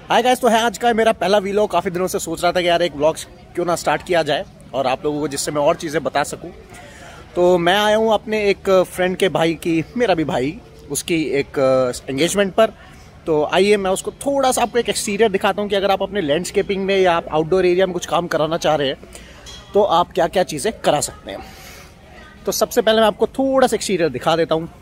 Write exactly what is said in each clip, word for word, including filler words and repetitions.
Hi guys, तो है आज का मेरा पहला वीलॉग। काफ़ी दिनों से सोच रहा था कि यार एक व्लॉग क्यों ना स्टार्ट किया जाए और आप लोगों को जिससे मैं और चीज़ें बता सकूं। तो मैं आया हूं अपने एक फ्रेंड के भाई की, मेरा भी भाई, उसकी एक एंगेजमेंट पर। तो आइए मैं उसको थोड़ा सा आपको एक एक्सटीरियर दिखाता हूं कि अगर आप अपने लैंडस्केपिंग में या आप आउटडोर एरिया में कुछ काम कराना चाह रहे हैं तो आप क्या क्या चीज़ें करा सकते हैं। तो सबसे पहले मैं आपको थोड़ा सा एक्सटीरियर दिखा देता हूँ।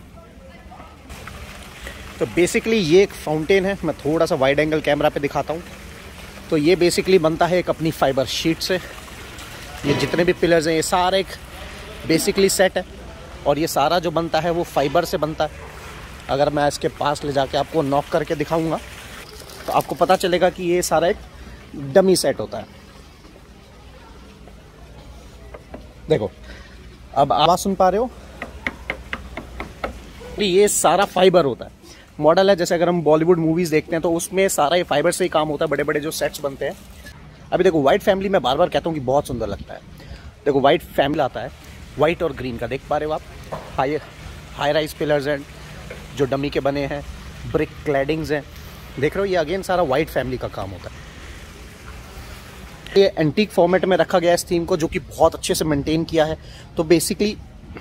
तो बेसिकली ये एक फाउंटेन है, मैं थोड़ा सा वाइड एंगल कैमरा पे दिखाता हूँ। तो ये बेसिकली बनता है एक अपनी फाइबर शीट से। ये जितने भी पिलर्स हैं ये सारे एक बेसिकली सेट है और ये सारा जो बनता है वो फाइबर से बनता है। अगर मैं इसके पास ले जाके आपको नॉक करके दिखाऊंगा तो आपको पता चलेगा कि ये सारा एक डमी सेट होता है। देखो, अब आवाज़ सुन पा रहे हो? ये सारा फाइबर होता है। मॉडल है, जैसे अगर हम बॉलीवुड मूवीज़ देखते हैं तो उसमें सारा ये फाइबर से ही काम होता है, बड़े बड़े जो सेट्स बनते हैं। अभी देखो, वाइट फैमिली मैं बार बार कहता हूँ कि बहुत सुंदर लगता है। देखो, वाइट फैमिली आता है, वाइट और ग्रीन का, देख पा रहे हो आप। हाई हाई राइज पिलर्स हैं जो डमी के बने हैं, ब्रिक क्लैडिंग्स हैं, देख रहे हो। ये अगेन सारा वाइट फैमिली का काम होता है। ये एंटीक फॉर्मेट में रखा गया है इस थीम को, जो कि बहुत अच्छे से मेंटेन किया है। तो बेसिकली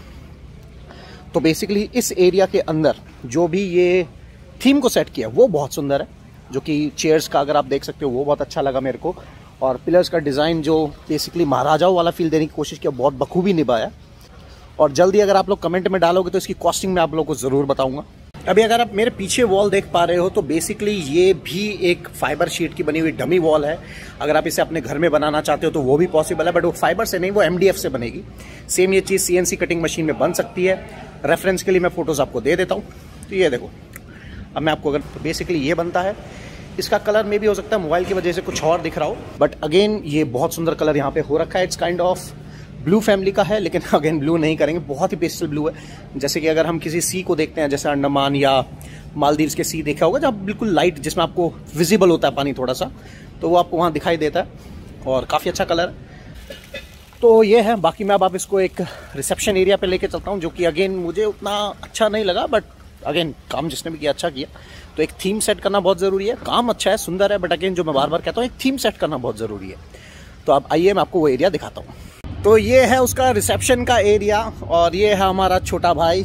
तो बेसिकली इस एरिया के अंदर जो भी ये थीम को सेट किया वो बहुत सुंदर है। जो कि चेयर्स का अगर आप देख सकते हो वो बहुत अच्छा लगा मेरे को, और पिलर्स का डिज़ाइन जो बेसिकली महाराजाओं वाला फील देने की कोशिश किया, बहुत बखूबी निभाया। और जल्दी अगर आप लोग कमेंट में डालोगे तो इसकी कॉस्टिंग मैं आप लोगों को ज़रूर बताऊंगा। अभी अगर आप मेरे पीछे वॉल देख पा रहे हो तो बेसिकली ये भी एक फाइबर शीट की बनी हुई डमी वॉल है। अगर आप इसे अपने घर में बनाना चाहते हो तो वो भी पॉसिबल है, बट वो फाइबर से नहीं, वो एमडीएफ से बनेगी। सेम ये चीज़ सीएनसी कटिंग मशीन में बन सकती है। रेफरेंस के लिए मैं फोटोज़ आपको दे देता हूँ। तो ये देखो, अब मैं आपको अगर तो बेसिकली ये बनता है। इसका कलर में भी हो सकता है मोबाइल की वजह से कुछ और दिख रहा हो, बट अगेन ये बहुत सुंदर कलर यहाँ पे हो रखा है। It's kind of blue family का है, लेकिन अगेन ब्लू नहीं करेंगे, बहुत ही पेस्टल ब्लू है। जैसे कि अगर हम किसी सी को देखते हैं, जैसे अंडमान या मालदीव्स के सी देखा होगा, जब बिल्कुल लाइट, जिसमें आपको विजिबल होता है पानी थोड़ा सा, तो वो आपको वहाँ दिखाई देता है और काफ़ी अच्छा कलर है। तो ये है। बाकी मैं अब आप इसको एक रिसेप्शन एरिया पे लेके चलता हूँ, जो कि अगेन मुझे उतना अच्छा नहीं लगा, बट अगेन काम जिसने भी किया अच्छा किया। तो एक थीम सेट करना बहुत ज़रूरी है। काम अच्छा है, सुंदर है, बट अगेन जो मैं बार बार कहता हूँ, एक थीम सेट करना बहुत ज़रूरी है। तो अब आइए मैं आपको वो एरिया दिखाता हूँ। तो ये है उसका रिसेप्शन का एरिया, और ये है हमारा छोटा भाई,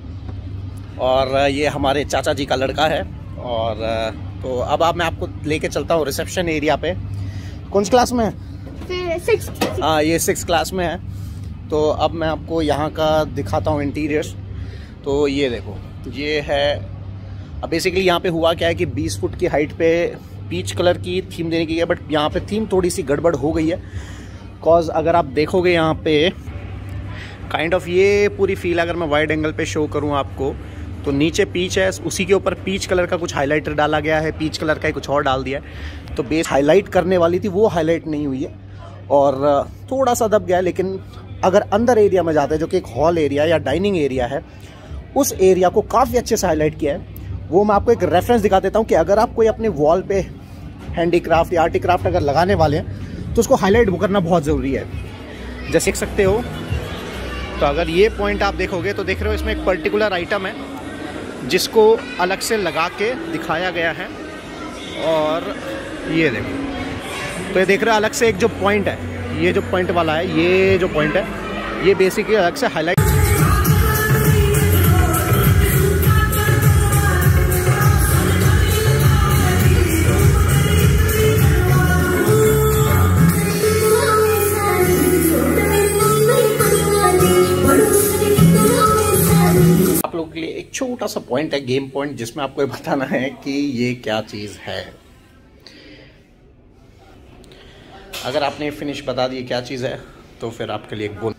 और ये हमारे चाचा जी का लड़का है। और तो अब आप मैं आपको लेके चलता हूँ रिसेप्शन एरिया पे। कौन सी क्लास में है? हाँ, ये सिक्स क्लास में है। तो अब मैं आपको यहाँ का दिखाता हूँ इंटीरियर। तो ये देखो, ये है। अब बेसिकली यहाँ पे हुआ क्या है कि बीस फुट की हाइट पे पीच कलर की थीम देने की है, बट यहाँ पे थीम थोड़ी सी गड़बड़ हो गई है। कॉज अगर आप देखोगे यहाँ पे काइंड ऑफ ये पूरी फील, अगर मैं वाइड एंगल पे शो करूँ आपको, तो नीचे पीच है, उसी के ऊपर पीच कलर का कुछ हाईलाइटर डाला गया है, पीच कलर का ही कुछ और डाल दिया है। तो बेस हाईलाइट करने वाली थी, वो हाईलाइट नहीं हुई है और थोड़ा सा दब गया है। लेकिन अगर अंदर एरिया में जाते हैं, जो कि एक हॉल एरिया या डाइनिंग एरिया है, उस एरिया को काफ़ी अच्छे से हाईलाइट किया है। वो मैं आपको एक रेफरेंस दिखा देता हूँ कि अगर आप कोई अपने वॉल पे हैंडीक्राफ्ट या आर्टिक्राफ्ट अगर लगाने वाले हैं तो उसको हाईलाइट करना बहुत ज़रूरी है। जैसे देख सकते हो, तो अगर ये पॉइंट आप देखोगे तो देख रहे हो इसमें एक पर्टिकुलर आइटम है जिसको अलग से लगा के दिखाया गया है। और ये देखो, तो ये देख रहे हो अलग से एक जो पॉइंट है, ये जो पॉइंट वाला है, ये जो पॉइंट है, ये बेसिकली अलग से हाईलाइट। आप लोगों के लिए एक छोटा सा पॉइंट है, गेम पॉइंट, जिसमें आपको ये बताना है कि ये क्या चीज़ है। अगर आपने फिनिश बता दी क्या चीज़ है तो फिर आपके लिए एक बोन